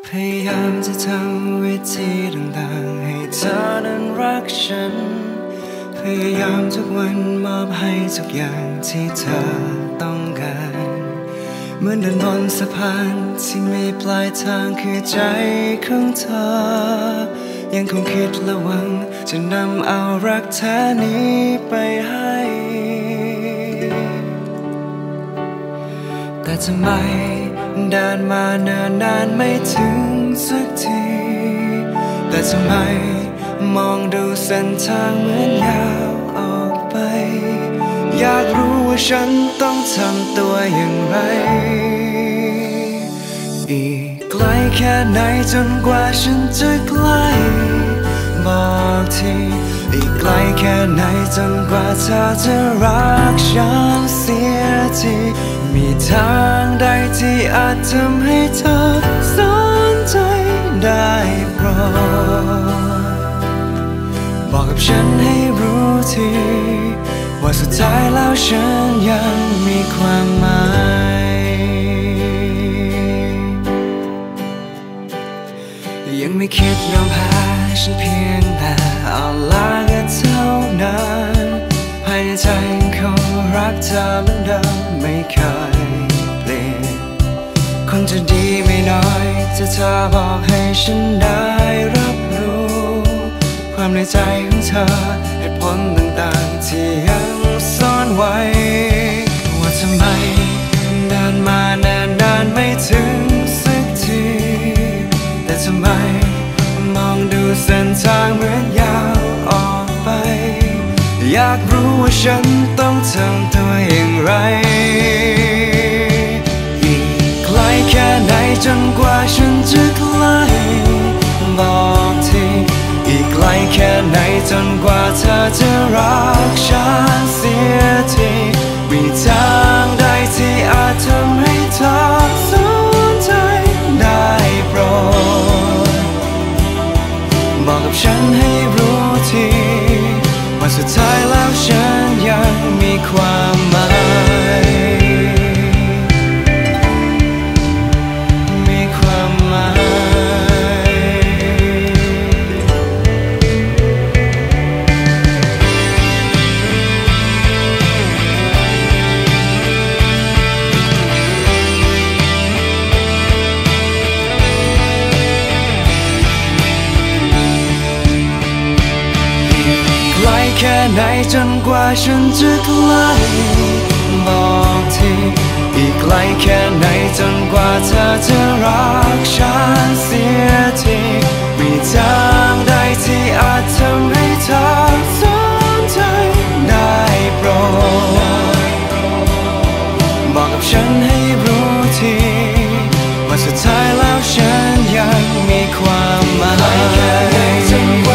พยายามจะทำวิธีต่างๆให้เธอนั้นรักฉันพยายามทุกวันมอบให้ทุกอย่างที่เธอต้องการเหมือนเดินบนสะพานที่มีปลายทางคือใจของเธอยังคงคิดและหวังจะนำเอารักแท้นี้ไปให้แต่ทำไมเดินมาเนิ่นนานไม่ถึงสักทีแต่ทำไมมองดูเส้นทางเหมือนยาวออกไปอยากรู้ว่าฉันต้องทำตัวอย่างไรอีกไกลแค่ไหนจนกว่าฉันจะใกล้บอกทีอีกไกลแค่ไหนจนกว่าเธอจะรักฉันเสียทีมีทางใดที่อาจทำให้เธอสนใจได้โปรดบอกกับฉันให้รู้ทีว่าสุดท้ายแล้วฉันยังมีความหมายยังไม่คิดยอมแพ้ฉันเพียงแต่เอาลากันเท่านั้นภายในใจยังคงรักเธอเหมือนเดิมไม่เคยเปลี่ยนคนจะดีไม่น้อยจะเธอบอกให้ฉันได้รับรู้ความในใจของเธอเหตุผลต่างๆที่ยังซ่อนไว้ว่าทำไมเดินมานานไม่ถึงสักทีแต่ทำไมมองดูเส้นทางเหมือนยาวออกไปอยากรู้ว่าฉันต้องทำตัวอย่างไรอีกไกลแค่ไหนจนกว่าฉันจะใกล้บอกทีอีกไกลแค่ไหนจนกว่าเธอจะรักฉันเสียทีมีทางใดที่อาจทำให้เธอสนใจได้โปรดบอกกับฉันให้รู้ทีว่าสุดท้ายแล้วฉันยังมีความหมายมีความหมายแค่ไหนจนกว่าฉันจะใกล้บอกทีอีกไกลแค่ไหนจนกว่าเธอจะรักฉันเสียทีมีทางใดที่อาจทำให้เธอสนใจได้โปรดบอกกับฉันให้รู้ทีว่าสุดท้ายแล้วฉันยังมีความหมาย